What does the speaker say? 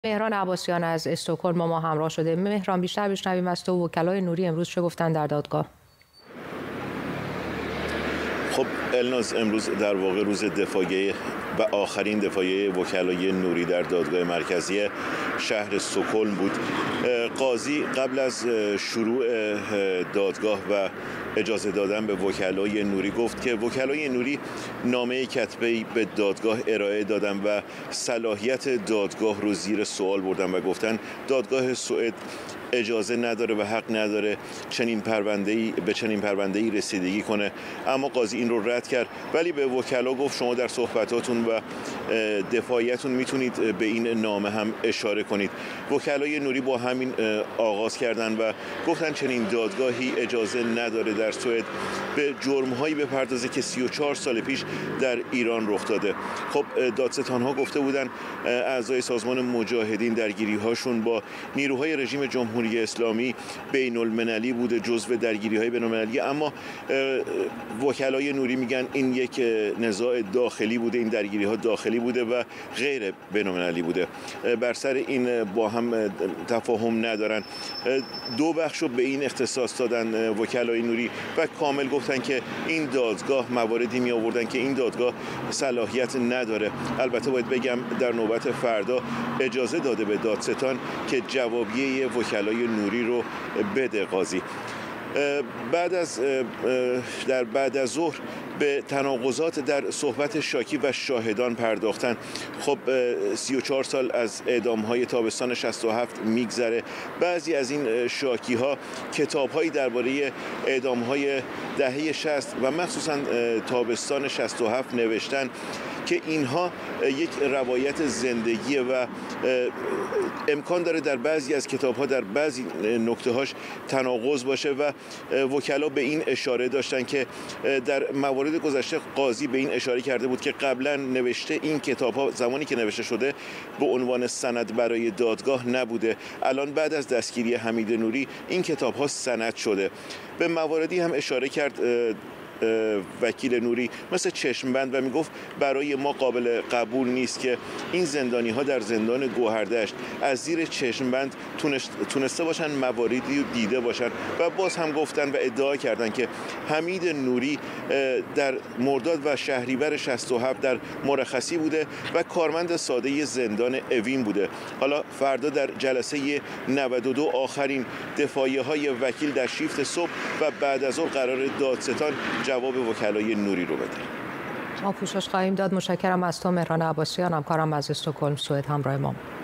مهران عباسیان از استکهلم با ما همراه شده. مهران، بیشتر بشنویم از تو. وکلای نوری امروز چه گفتن در دادگاه؟ خب الناز، امروز در واقع روز دفاعیه و آخرین دفاعیه وکلای نوری در دادگاه مرکزی شهر استکهلم بود. قاضی قبل از شروع دادگاه و اجازه دادن به وکلای نوری گفت که وکلای نوری نامه کتبه‌ای به دادگاه ارائه دادن و صلاحیت دادگاه رو زیر سوال بردن و گفتن دادگاه سوئد اجازه نداره و حق نداره به چنین پرونده‌ای رسیدگی کنه. اما قاضی این رو رد کرد، ولی به وکلا گفت شما در صحبتاتون و دفاعیتون میتونید به این نامه هم اشاره کنید. وکلای نوری با همین آغاز کردن و گفتن چنین دادگاهی اجازه نداره در سوئد به جرم‌هایی بپردازه که 34 سال پیش در ایران رخ داده. خب دادستان‌ها گفته بودن اعضای سازمان مجاهدین درگیری‌هاشون با نیروهای رژیم جمهوری اسلامی بین المللی بوده، جزو درگیری‌های بین المللی، اما وکلای نوری میگن این یک نزاع داخلی بوده، این درگیری‌ها داخلی بوده و غیر بین المللی بوده. بر سر این با هم تفاهم ندارن. دو بخش رو به این اختصاص دادن وکلای نوری و کامل گفتن که این دادگاه مواردی می آوردن که این دادگاه صلاحیت نداره. البته باید بگم در نوبت فردا اجازه داده به دادستان که جوابیه وکلای نوری رو بده قاضی. بعد از ظهر به تناقضات در صحبت شاکی و شاهدان پرداختن. خب 34 سال از اعدام‌های تابستان 67 میگذره. بعضی از این شاکی‌ها کتاب‌هایی درباره اعدام‌های دهه 60 و مخصوصاً تابستان 67 نوشتن که اینها یک روایت زندگیه و امکان داره در بعضی از کتاب‌ها در بعضی نکته‌هاش تناقض باشه و وکلا به این اشاره داشتن که در موارد گذشته قاضی به این اشاره کرده بود که قبلا نوشته این کتاب‌ها زمانی که نوشته شده به عنوان سند برای دادگاه نبوده. الان بعد از دستگیری حمید نوری این کتاب‌ها سند شده. به مواردی هم اشاره کرد وکیل نوری مثل چشمبند و میگفت برای ما قابل قبول نیست که این زندانی ها در زندان گوهردشت از زیر چشمبند تونسته باشن مواردی رو دیده باشن و باز هم گفتن و ادعا کردن که حمید نوری در مرداد و شهریور 67 در مرخصی بوده و کارمند ساده زندان اوین بوده. حالا فردا در جلسه 92 آخرین دفاعیه های وکیل در شیفت صبح و بعد از ظهر قرار دادستان جواب وکلای نوری رو بده. ما پوشش خواهیم داد. متشکرم از تو مهران عباسیان، همکارم از استکهلم سوئد همراه ما.